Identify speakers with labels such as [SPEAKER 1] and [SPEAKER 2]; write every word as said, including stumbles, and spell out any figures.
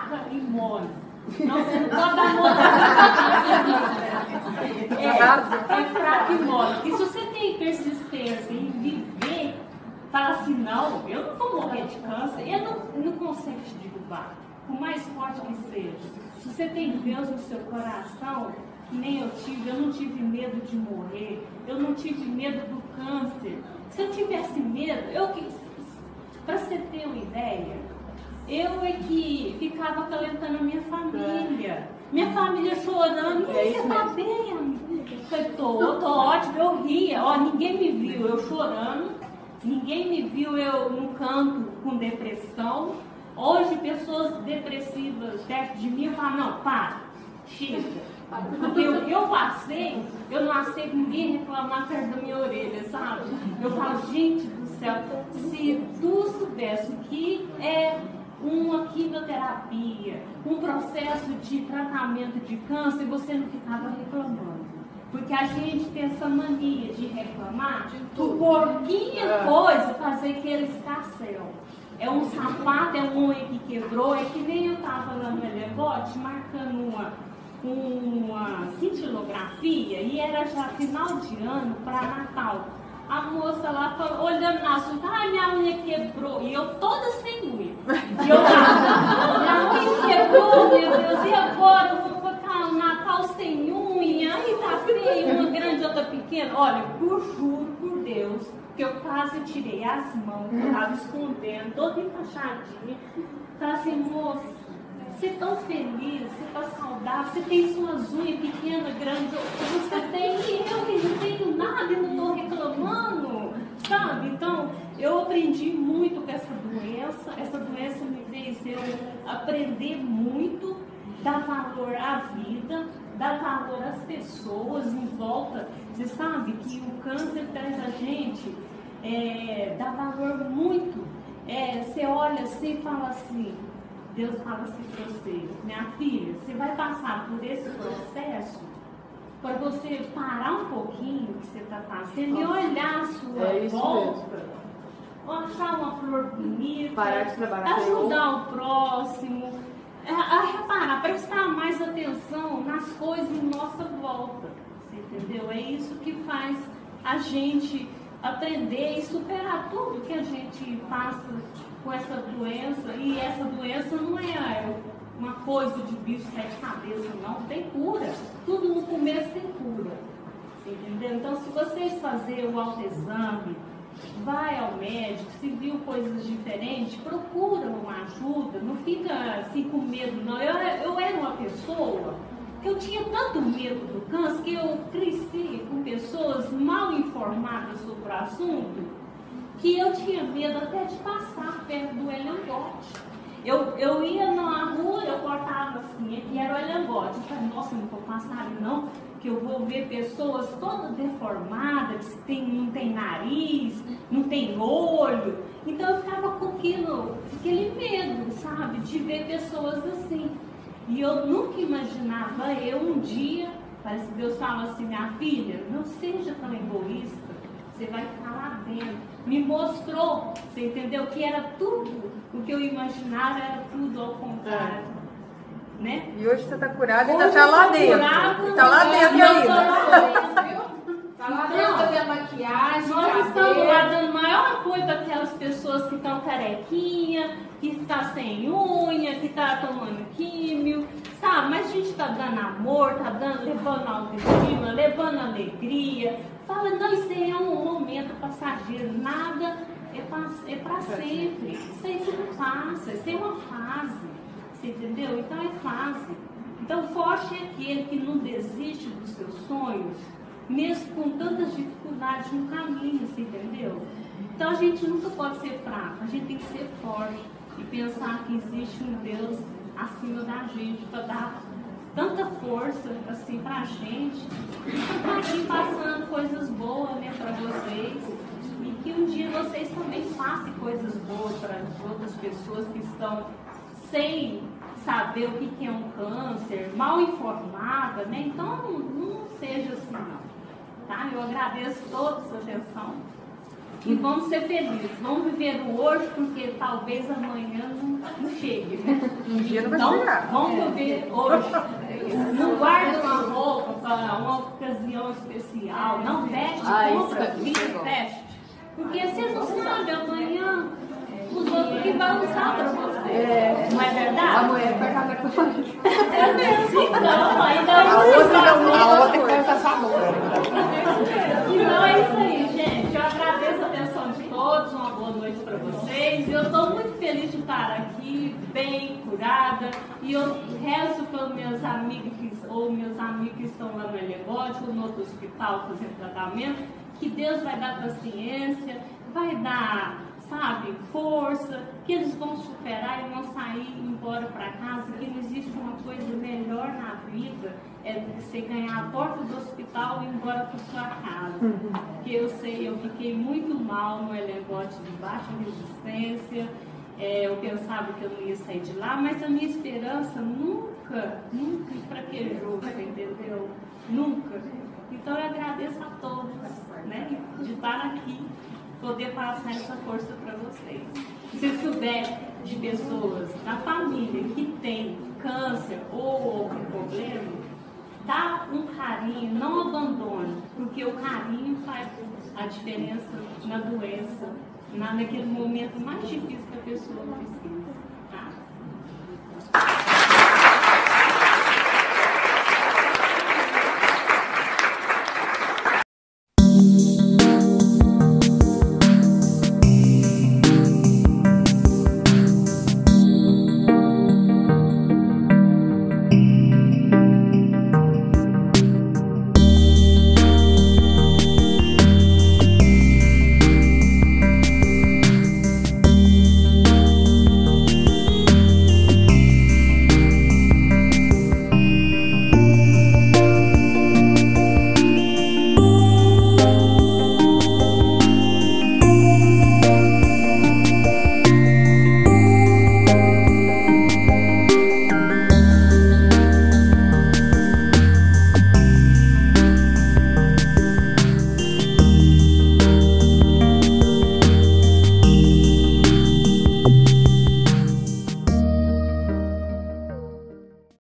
[SPEAKER 1] fraca e mole. Não, você não pode dar mole. É, é fraca e mole. E se você tem persistência em viver, fala assim, não, eu não vou morrer de câncer, ele não, não consegue te derrubar, por mais forte que seja. Se você tem Deus no seu coração, que nem eu tive, eu não tive medo de morrer, eu não tive medo do câncer. Se eu tivesse medo, eu que, para você ter uma ideia, eu é que ficava acalentando a minha família. Minha família chorando, e aí, você tá bem, amiga? Eu falei, tô, tô ótimo, eu ria, ó, ninguém me viu eu chorando, ninguém me viu eu no canto com depressão. Hoje pessoas depressivas perto de mim falam, não, para, chega. Porque o que eu passei, eu não aceito ninguém reclamar perto da minha orelha, sabe? Eu falo, gente do céu, se tu soubesse o que é uma quimioterapia, um processo de tratamento de câncer, você não ficava reclamando. Porque a gente tem essa mania de reclamar por pouquinha coisa fazer que ele escasseu. É um sapato, é um unha que quebrou, é que nem eu estava lá no Elegote marcando uma, uma cintilografia e era já final de ano para Natal. A moça lá falou, olhando na sua, ah, minha unha quebrou. E eu toda sem unha. E eu lá, minha unha quebrou, meu Deus, e agora? Eu vou ficar o Natal sem unha, aí tá feio, uma grande, outra pequena. Olha, por juro, por Deus, que eu quase tirei as mãos, eu estava escondendo, toda enfaixadinha. Tá assim, moça, você é tão feliz, você tá saudável, você tem suas unhas pequenas, grandes, você tem, e eu que não tenho nada e não estou reclamando, sabe? Então, eu aprendi muito com essa doença, essa doença me fez eu aprender muito, dar valor à vida, dar valor às pessoas em volta. Você sabe que o câncer traz a gente, é, dá valor muito. É, você olha assim e fala assim, Deus fala assim para você, minha filha, você vai passar por esse processo para você parar um pouquinho o que você está fazendo e olhar a sua
[SPEAKER 2] é
[SPEAKER 1] volta, achar uma flor bonita,
[SPEAKER 2] parar de trabalhar,
[SPEAKER 1] ajudar o próximo, a, a reparar, prestar mais atenção nas coisas em nossa volta, você entendeu? É isso que faz a gente aprender e superar tudo que a gente passa com essa doença. E essa doença não é uma coisa de bicho sete cabeças, não, tem cura. Tudo no começo tem cura, você entendeu? Então, se vocês fazerem o autoexame, vai ao médico, se viu coisas diferentes, procura uma ajuda, não fica assim com medo, não. Eu, eu era uma pessoa que eu tinha tanto medo do câncer que eu cresci com pessoas mal informadas sobre o assunto, que eu tinha medo até de passar perto do Elengote. Eu, eu ia na rua, eu cortava assim, aqui era o Elengote. Eu falei, nossa, não vou passar ali não, que eu vou ver pessoas todas deformadas, que tem, não tem nariz, não tem olho. Então eu ficava com aquilo, aquele medo, sabe, de ver pessoas assim. E eu nunca imaginava, eu um dia, parece que Deus fala assim, minha filha, não seja tão egoísta, você vai ficar lá dentro. Me mostrou, você entendeu? Que era tudo, o que eu imaginava era tudo ao contrário. É. Né?
[SPEAKER 2] E hoje você está curada e ainda está lá dentro. Está lá dentro ainda.
[SPEAKER 3] Está lá dentro fazendo maquiagem,
[SPEAKER 1] nós
[SPEAKER 3] cabelo.
[SPEAKER 1] Estamos lá dando maior apoio para aquelas pessoas que estão carequinha, que está sem unha, que está tomando químio, sabe? Mas a gente está dando amor, está dando, levando autoestima, levando alegria. Fala, não, isso aí é um momento passageiro, nada é para é para sempre. Isso aí não passa, isso aí é uma fase, você entendeu? Então é fase. Então forte é aquele que não desiste dos seus sonhos, mesmo com tantas dificuldades no caminho, você entendeu? Então a gente nunca pode ser fraco, a gente tem que ser forte e pensar que existe um Deus acima da gente para dar tanta força assim pra gente e tá aqui passando coisas boas, né, para vocês, e que um dia vocês também façam coisas boas para as outras pessoas que estão sem saber o que é um câncer, mal informada, né? Então não seja assim não, tá? Eu agradeço toda a sua atenção. E vamos ser felizes, vamos viver o hoje, porque talvez amanhã não, não chegue, né?
[SPEAKER 2] Um dia não vai
[SPEAKER 1] Então,
[SPEAKER 2] chegar.
[SPEAKER 1] vamos viver hoje. Não guarda uma roupa para uma ocasião especial, não veste,
[SPEAKER 4] Ah,
[SPEAKER 1] compra,
[SPEAKER 4] isso-
[SPEAKER 1] fica,
[SPEAKER 4] isso é bom.
[SPEAKER 1] veste. Porque você não sabe amanhã os outros que vão usar para você.
[SPEAKER 4] É.
[SPEAKER 1] Não é
[SPEAKER 4] A
[SPEAKER 1] verdade?
[SPEAKER 4] mulher vai casar com o marido.
[SPEAKER 1] É mesmo, então, ainda
[SPEAKER 2] A outra, a outra
[SPEAKER 4] Coisa essa amor.
[SPEAKER 1] Então é isso aí, gente. Eu agradeço a atenção de todos, uma boa noite para vocês. Eu estou muito feliz de estar aqui, bem, curada. E eu rezo pelos meus amigos que, ou meus amigos que estão lá no Elebote ou no outro hospital fazendo tratamento, que Deus vai dar paciência, vai dar, sabe, força, que eles vão superar e vão sair embora para casa, que não existe uma coisa melhor na vida, é você ganhar a porta do hospital e ir embora para sua casa. Porque eu sei, eu fiquei muito mal no Elebote de baixa resistência, é, eu pensava que eu não ia sair de lá, mas a minha esperança nunca, nunca fraquejou, você entendeu? Nunca. Então eu agradeço a todos, né, de estar aqui, poder passar essa força para vocês. Se souber de pessoas da família que tem câncer ou outro problema, dá um carinho, não abandone, porque o carinho faz a diferença na doença, na, naquele momento mais difícil que a pessoa precisa.